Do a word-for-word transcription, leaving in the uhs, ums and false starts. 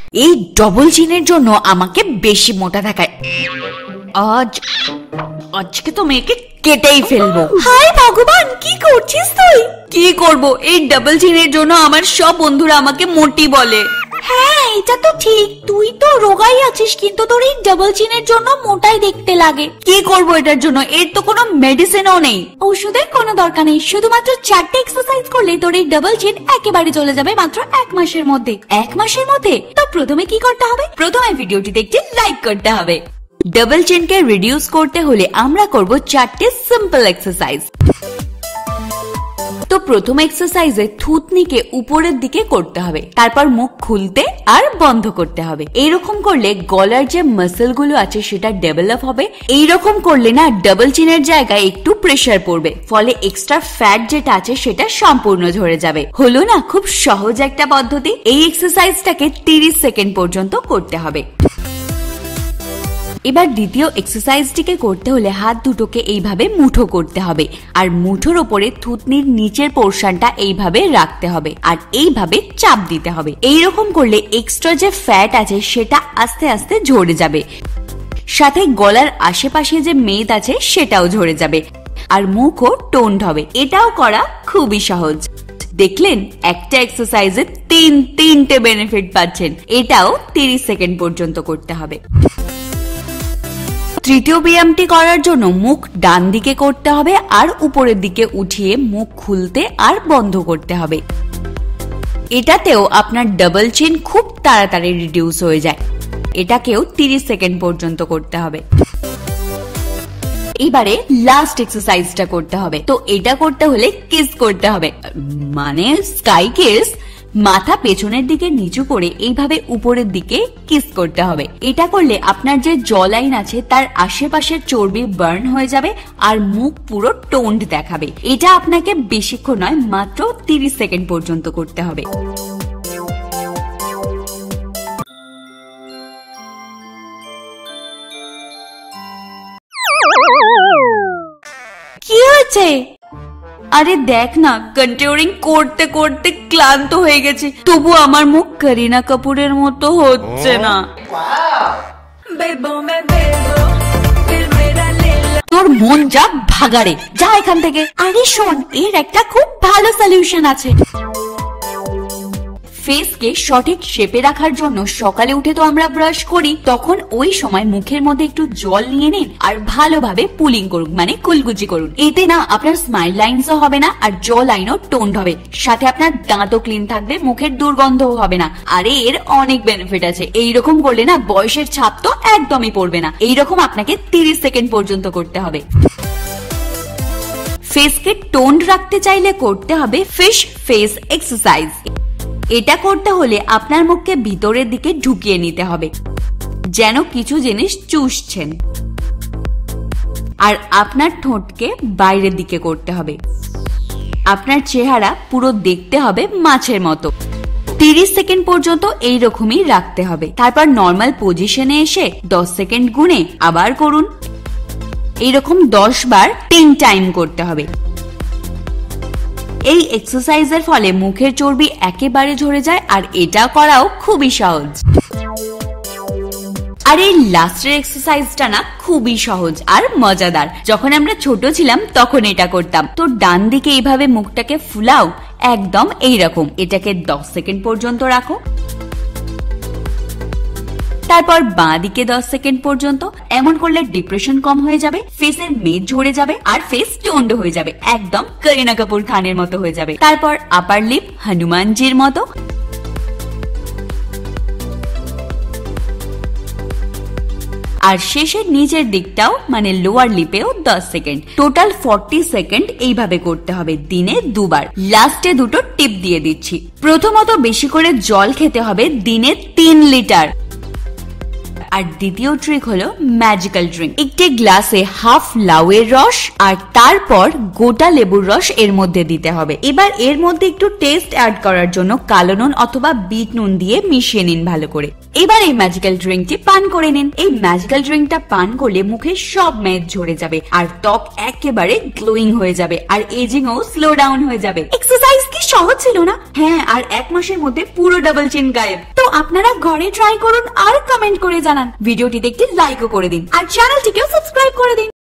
এই ডবল চিনের জন্য আমাকে বেশি মোটা দেখায়। আজ আজকে তো মেয়েকে কেটেই ফেলবো। হায় ভগবান, কি করছিস তুই? কি করব, এই ডাবল চিনের জন্য আমার সব বন্ধুরা আমাকে মোটি বলে। হ্যাঁ এটা তো ঠিক, তুই তো রোগাই আছিস কিন্তু তোর এই ডাবল চিনের জন্য মোটাই দেখতে লাগে। কি করব এটার জন্য? এর তো কোনো মেডিসিনও নেই। ওষুধের কোনো দরকার নেই, শুধুমাত্র চারটে এক্সারসাইজ করলে তোর এই ডাবল চিন একেবারে চলে যাবে মাত্র এক মাসের মধ্যে। এক মাসের মধ্যে? তো প্রথমে কি করতে হবে? প্রথমে ভিডিওটি দেখতে লাইক করতে হবে। ডাবল চিনকে রিডিউস করতে হলে আমরা করব চারটে সিম্পল এক্সারসাইজ। তো প্রথম এক্সারসাইজে থুতনিকে উপরের দিকে করতে হবে, তারপর মুখ খুলতে আর বন্ধ করতে হবে। এইরকম করলে গলার যে মাসল গুলো আছে সেটা ডেভেলপ হবে। এইরকম করলে না ডাবল চিনের জায়গায় একটু প্রেসার পড়বে, ফলে এক্সট্রা ফ্যাট যেটা আছে সেটা সম্পূর্ণ ঝরে যাবে। হলো না? খুব সহজ একটা পদ্ধতি। এই এক্সারসাইজটাকে তিরিশ সেকেন্ড পর্যন্ত করতে হবে। এবার দ্বিতীয় এক্সারসাইজটিকে করতে হলে হাত দুটোকে এইভাবে মুঠো করতে হবে, আর মুঠোর ওপরে থুতনির নিচের পোর্শনটা এইভাবে রাখতে হবে আর এইভাবে চাপ দিতে হবে। এইরকম করলে এক্সট্রা যে ফ্যাট আছে সেটা আস্তে আস্তে ঝরে যাবে, সাথে গলার আশেপাশে যে মেদ আছে সেটাও ঝরে যাবে, আর মুখও টোন্ড হবে। এটাও করা খুবই সহজ। দেখলেন, একটা এক্সারসাইজে তিন তিনটে বেনিফিট পাচ্ছেন। এটাও তিরিশ সেকেন্ড পর্যন্ত করতে হবে। তৃতীয় ব্যায়ামটি করার জন্য মুখ ডান দিকে করতে হবে আর উপরের দিকে উঠিয়ে মুখ খুলতে আর বন্ধ করতে হবে। এটাতেও আপনার ডাবল চিন খুব তাড়াতাড়ি রিডিউস হয়ে যায়। এটাকেও তিরিশ সেকেন্ড পর্যন্ত করতে হবে। এবারে লাস্ট এক্সারসাইজটা করতে হবে। তো এটা করতে হলে কিস করতে হবে, মানে স্কাই কিস। মাথা পেছনের দিকে নিচু করে এইভাবে উপরের দিকে কিস করতে হবে। এটা করলে আপনার যে জ লাইন আছে তার আশেপাশের চর্বি বার্ন হয়ে যাবে আর মুখ পুরো টোন্ড দেখাবে। এটা আপনাকে বেশিক্ষণ নয়, মাত্র তিরিশ সেকেন্ড পর্যন্ত করতে হবে। কি হয়েছে? আরে দেখ না, কন্ট্যুরিং করতে করতে ক্লান্ত হয়ে গেছে, তবু আমার মুখ করিনা কাপুরের মতো হচ্ছে না। তোর মন যা ভাগাড়ে, যা এখান থেকে। আরে শোন, এর একটা খুব ভালো সলিউশন আছে। ফেসকে সঠিক শেপে রাখার জন্য সকালে উঠে তো আমরা ব্রাশ করি, তখন ওই সময় মুখের মধ্যে একটু জল নিয়ে নিন আর ভালোভাবে পুলিং করুন, মানে কুলকুচি করুন। এতে না আপনার স্মাইল লাইনসও হবে না আর জ লাইনও টোন্ড হবে, সাথে আপনার দাঁতও ক্লিন থাকবে, মুখের দুর্গন্ধও হবে না। আরে এর অনেক বেনিফিট আছে। এইরকম করলে না বয়সের ছাপ তো একদমই পড়বে না। এইরকম আপনাকে তিরিশ সেকেন্ড পর্যন্ত করতে হবে। ফেসকে টোন্ড রাখতে চাইলে করতে হবে ফিশ ফেস এক্সারসাইজ। এটা করতে হলে আপনার মুখকে ভিতরের দিকে ঢুকিয়ে নিতে হবে, যেন কিছু জিনিস চুষছেন, আর আপনার ঠোঁটকে বাইরের দিকে করতে হবে। আপনার চেহারা পুরো দেখতে হবে মাছের মতো। তিরিশ সেকেন্ড পর্যন্ত এইরকমই রাখতে হবে। তারপর নর্মাল পজিশনে এসে দশ সেকেন্ড গুনে আবার করুন। এইরকম দশ বার তিন টাইম করতে হবে। এই এক্সারসাইজের ফলে মুখের চর্বি একেবারে ঝরে যায়, আর এটা করাও খুবই সহজ। আর এই লাস্টের এক্সারসাইজটা না খুবই সহজ আর মজাদার। যখন আমরা ছোট ছিলাম তখন এটা করতাম। তো ডান দিকে এইভাবে মুখটাকে ফুলাও, একদম এইরকম। এটাকে দশ সেকেন্ড পর্যন্ত রাখো, তারপর বাঁ দিকে দশ সেকেন্ড পর্যন্ত। এমন করলে ডিপ্রেশন কম হয়ে যাবে, ফেসের মেদ ঝরে যাবে আর ফেস টোন্ড হয়ে যাবে, একদম করিনা কাপুর খানের মতো হয়ে যাবে। তারপর আপার লিপ হনুমানজির মতো। আর শেষের নিচের দিকটাও মানে লোয়ার লিপেও দশ সেকেন্ড। টোটাল ফর্টি সেকেন্ড এইভাবে করতে হবে, দিনে দুবার। লাস্টে দুটো টিপ দিয়ে দিচ্ছি। প্রথমত বেশি করে জল খেতে হবে, দিনে তিন লিটার। আর দ্বিতীয় ট্রিক হলো ম্যাজিক্যাল ড্রিঙ্ক। একটি গ্লাসে হাফ লাউয়ের রস আর তারপর গোটা লেবুর রস এর মধ্যে দিতে হবে। এবার এর মধ্যে একটু টেস্ট অ্যাড করার জন্য কালো নুন অথবা বিট নুন দিয়ে মিশিয়ে নিন ভালো করে। এবার এই ম্যাজিক্যাল ড্রিঙ্কটি পান করে নিন। এই ম্যাজিক্যাল ড্রিঙ্কটা পান করলে মুখে সব মেদ ঝরে যাবে আর ত্বক একেবারে গ্লোয়িং হয়ে যাবে আর এজিংও স্লো ডাউন হয়ে যাবে। এক্সারসাইজ কি সহজ ছিল না? হ্যাঁ, আর এক মাসের মধ্যে পুরো ডাবল চিন গায়েব। তো আপনারা ঘরে ট্রাই করুন আর কমেন্ট করে জানান। ভিডিওটিতে একটি লাইকও করে দিন আর চ্যানেলটিকেও সাবস্ক্রাইব করে দিন।